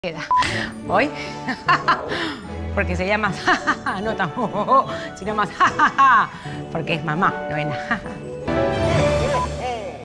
Queda. ¿Hoy? Porque se llama no tampoco, sino más porque es mamá, no es nada.